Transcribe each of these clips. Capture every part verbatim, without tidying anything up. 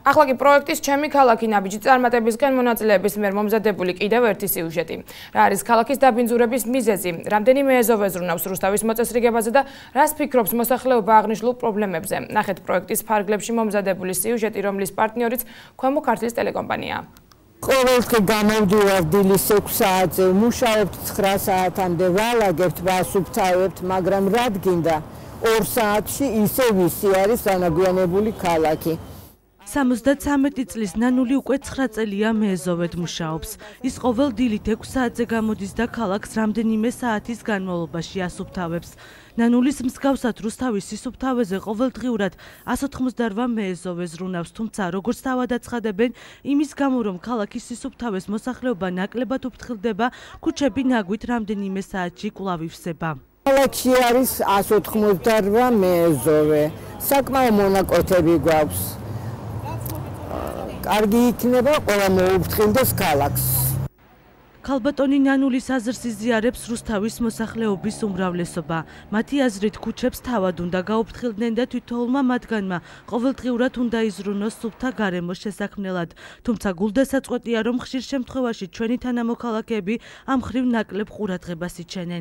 ახლა კი პროექტის ჩემი ქალაქი ნაბიჯი წარმატებისგან მონაწილეების მიერ მომზადებული კიდევ ერთი სიუჟეტი. რა არის ქალაქის დაბინძურების მიზეზი? რამდენიმე ეზოვე ზრუნავს რუსთავის მოწესრიგებაზე და რას ფიქრობს მოსახლეობა აღნიშნულ პრობლემებზე? ნახეთ პროექტის ფარგლებში მომზადებული სიუჟეტი, რომლის პარტნიორიც ქვემო ქართლის ტელეკომპანია. ყოველდღე გამოვდივარ დილის ექვს საათზე, ვმუშაობთ ცხრა საათამდე, ვალაგებთ, ვასუფთავებთ, მაგრამ რა გინდა? ორ საათში ისე ვისი არის დანაგვიანებული ქალაქი. სამოცდათვრამეტი წლის ნანული უკვე ცხრა წელია მეეზოვედ მუშაობს. ის ყოველ დილით ექვს საათზე გამოდის და ქალაქს რამდენიმე საათის განმავლობაში ასუფთავებს. ნანულის მსგავსად რუსთავის სისუფთავეზე ყოველდღიურად εκατს ოთხმოცდაოთხ მეეზოვე ზრუნავს, თუმცა როგორც თავადაცხადებენ, იმის გამო რომ ქალაქის სისუფთავეს მოსახლეობა ნაკლებად უფრთხილდება, ქუჩები ნაგვით რამდენიმე საათში კვლავ ივსება. ქალაქში არის εκατს ოთხმოცდაოთხ მეეზოვე. საკმაო მონაკვეთები გვაქვს. კარგი იქნება ყველა მოუფრთხილდეს ქალაქს. ქალბატონი ნანულის აზრს იზიარებს რუსთავის მოსახლეობის უმრავლესობა. მათი აზრით ქუჩებს თავად უნდა გაუფრთხილდნენ და თითოეულმა მათგანმა ყოველდღიურად უნდა იზრუნოს სუფთა გარემოს შესაქმნელად. თუმცა გულდასაწყვეტია, რომ ხშირ შემთხვევაში ჩვენი თანამოქალაქეები ამ ხრივ ნაკლებ ყურადღებას იჩენენ.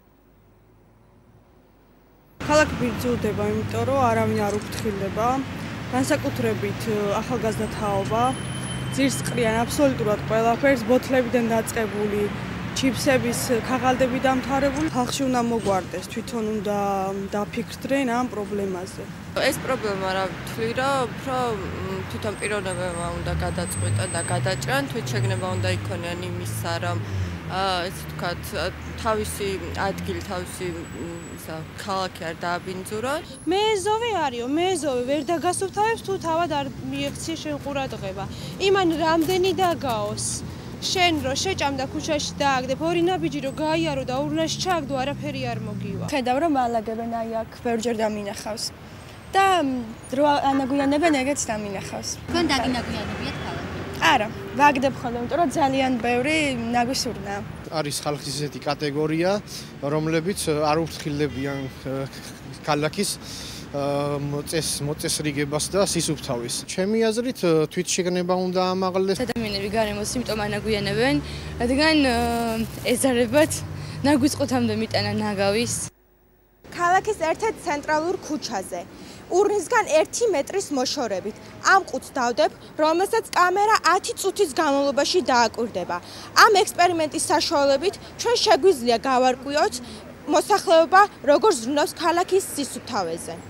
ქალაქი ბინძურდება, იმიტომ რომ არავინ არ უფრთხილდება. განსაკუთრებით ახალგაზრდა თაობა ძირს ყრიან აბსოლუტურად ყველაფერს, ბოთლებიდან დაწყებული, ჩიფსების ქაღალდები დამთავრებული. ხალხში უნდა მოგვარდეს, თვითონ უნდა დაფიქრდნენ ამ პრობლემაზე. ეს პრობლემა რა ვთვლი, რომ უფრო თვითონ პიროვნებებმა უნდა გადაწყვეტონ და გადაჭრან, თვით შეგნება უნდა იქონიან იმისა, რომ ესე ვთქვათ, თავისი ადგილი, თავისი ქალაქი არ დააბინძურონ. მეეზოვე არისო, მეეზოვე ვერ დაგასუფთავებს თუ თავად არ მიექცია შენ ყურადღება. იმან რამდენი დაგაოს. შენ რო შეჭამდა ქუჩაში დააგდებ, ორი ნაბიჯი რო გაიარო და ურნაში ჩააგდო, არაფერი არ მოგივა. ხედავ რომ ალაგებენ აი აქ ბევრჯერ დამინახავს. და რო ანაგვიანებენ ეგეც დამინახავს. თქვენ დაგინაგვიანებიათ ქალაქი? არა, ვაგდებ ხოლმე, იმიტომ რომ ძალიან ბევრი ნაგვისურნა. არის ხალხის ესეთი კატეგორია, რომლებიც არ უფრთხილებიან ქალაქის მოწეს მოწესრიგებას და სისუფთავეს. ჩემი აზრით, თვითშეგნება უნდა ამაღლდეს. ადამიანები გარემოს სიმპტომა ანაგვიანებენ, რადგან ეზარებათ ნაგვისყუთამდე მიტანა ნაგავის. ქალაქის ერთ-ერთ ცენტრალურ ქუჩაზე ურნისგან ერთი მეტრის მოშორებით ამ ყუთს დავდებ, რომელსაც კამერა ათი წუთის განმავლობაში დააკვირდება. ამ ექსპერიმენტის საშუალებით ჩვენ შეგვიძლია გავარკვიოთ მოსახლეობა როგორ ზრუნავს ქალაქის სისუფთავეზე.